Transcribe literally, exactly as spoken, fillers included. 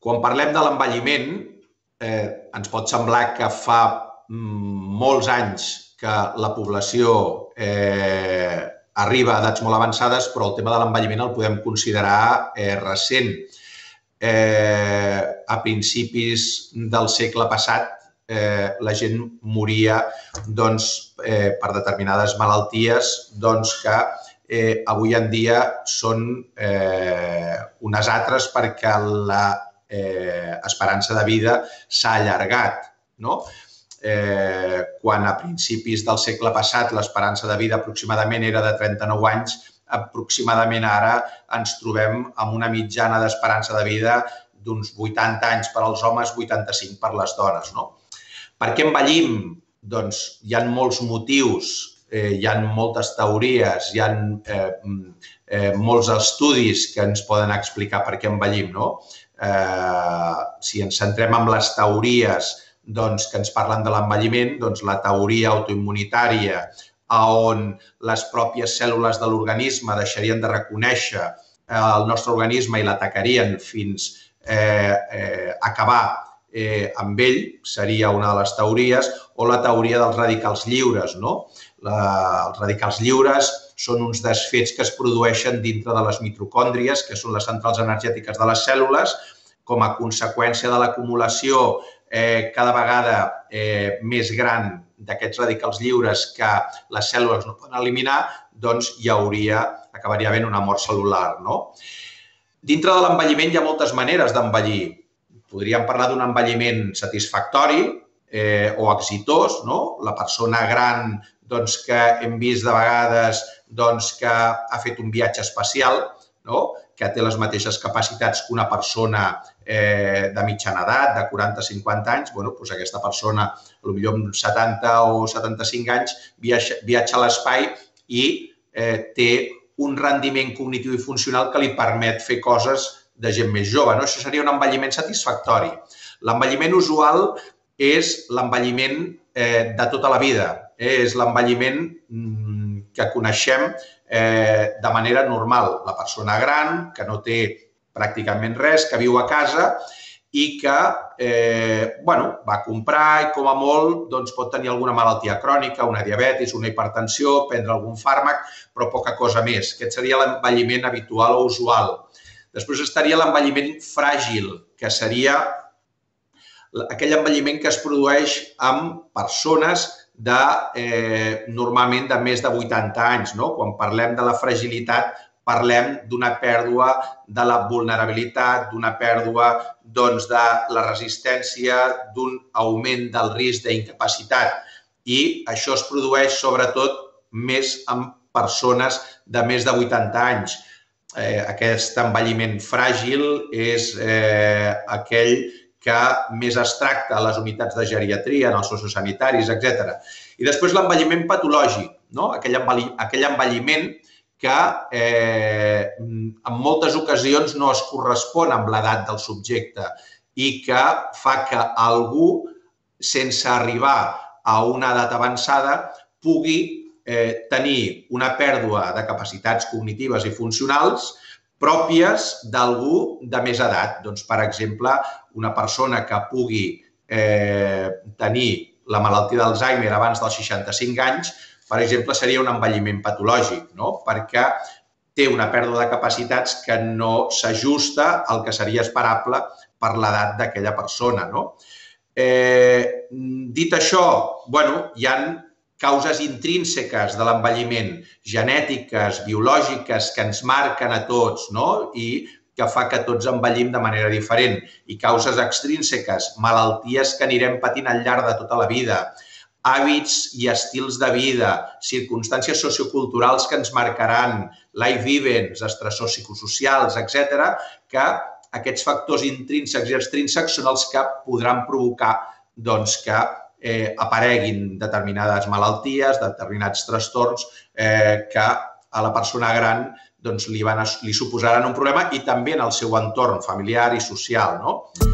Quan parlem de l'envelliment, eh, ens pot semblar que fa molts anys que la població eh, arriba a edats molt avançades, però el tema de l'envelliment el podem considerar eh, recent. Eh, a principis del segle passat, eh, la gent moria doncs, eh, per determinades malalties doncs, que eh, avui en dia són eh, unes altres perquè la eh, esperança de vida s'ha allargat, no? Eh, quan a principis del segle passat l'esperança de vida aproximadament era de trenta-nou anys, aproximadament ara ens trobem amb una mitjana d'esperança de vida d'uns vuitanta anys per als homes, vuitanta-cinc per les dones. No? Per què envellim? Doncs hi ha molts motius, eh, hi ha moltes teories, hi ha eh, eh, molts estudis que ens poden explicar per què envellim. No? Eh, si ens centrem en les teories doncs, que ens parlen de l'envelliment, doncs la teoria autoimmunitària, on les pròpies cèl·lules de l'organisme deixarien de reconèixer el nostre organisme i l'atacarien fins a acabar amb ell, seria una de les teories, o la teoria dels radicals lliures. Els radicals lliures són uns desfets que es produeixen dintre de les mitocòndries, que són les centrals energètiques de les cèl·lules, com a conseqüència de l'acumulació cada vegada més gran d'aquests radicals lliures que les cèl·lules no poden eliminar, doncs hi hauria, acabaria havent una mort cel·lular. Dintre de l'envelliment hi ha moltes maneres d'envellir. Podríem parlar d'un envelliment satisfactori o exitós. La persona gran que hem vist de vegades que ha fet un viatge espacial, que té les mateixes capacitats que una persona de mitjana edat, de quaranta a cinquanta anys, doncs aquesta persona, potser amb setanta o setanta-cinc anys, viatja a l'espai i té un rendiment cognitiu i funcional que li permet fer coses de gent més jove. Això seria un envelliment satisfactori. L'envelliment usual és l'envelliment de tota la vida. És l'envelliment que coneixem de manera normal. La persona gran, que no té pràcticament res, que viu a casa i que va comprar i com a molt pot tenir alguna malaltia crònica, una diabetis, una hipertensió, prendre algun fàrmac, però poca cosa més. Aquest seria l'envelliment habitual o usual. Després estaria l'envelliment fràgil, que seria aquell envelliment que es produeix amb persones normalment de més de vuitanta anys. Quan parlem de la fragilitat, parlem d'una pèrdua de la vulnerabilitat, d'una pèrdua de la resistència, d'un augment del risc d'incapacitat. I això es produeix sobretot més en persones de més de vuitanta anys. Aquest envelliment fràgil és aquell que més es tracta a les unitats de geriatria, en els sociosanitaris, etcètera. I després l'envelliment patològic, aquell envelliment que en moltes ocasions no es correspon amb l'edat del subjecte i que fa que algú, sense arribar a una edat avançada, pugui tenir una pèrdua de capacitats cognitives i funcionals pròpies d'algú de més edat. Per exemple, una persona que pugui tenir la malaltia d'Alzheimer abans dels seixanta-cinc anys, per exemple, seria un envelliment patològic, perquè té una pèrdua de capacitats que no s'ajusta al que seria esperable per l'edat d'aquella persona. Dit això, hi ha causes intrínseques de l'envelliment, genètiques, biològiques, que ens marquen a tots i que fa que tots envellim de manera diferent. I causes extrínseques, malalties que anirem patint al llarg de tota la vida, hàbits i estils de vida, circumstàncies socioculturals que ens marcaran, life events, estressors psicosocials, etcètera, que aquests factors intrínsecs i extrínsecs són els que podran provocar que apareguin determinades malalties, determinats trastorns que a la persona gran li suposaran un problema i també en el seu entorn familiar i social.